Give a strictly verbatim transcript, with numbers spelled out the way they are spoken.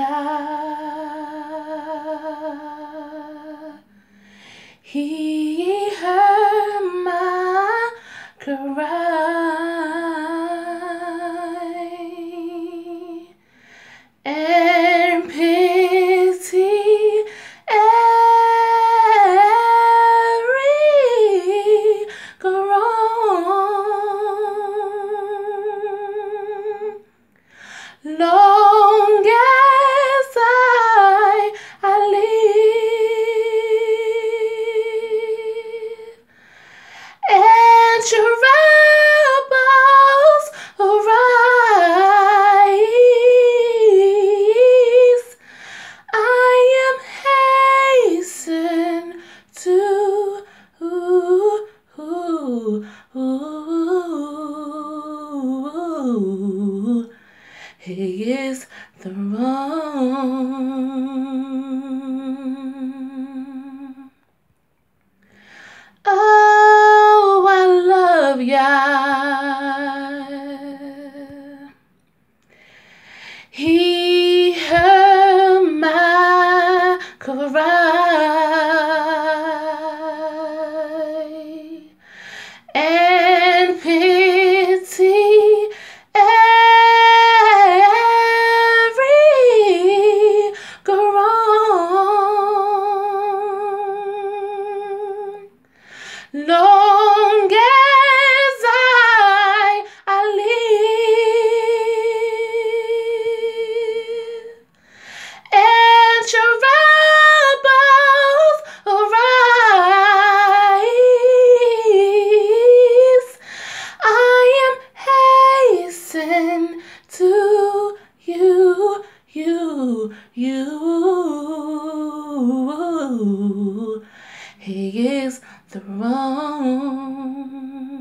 He heard my cry and pity every groan. Long as I, I live and troubles arise, I am hasten to ooh, ooh, ooh, He is the wrong. Oh, I love Yah. He heard my cry and pity every groan. Long as I, I live and troubles arise, I am hasten to you, you, you. He is the wrong.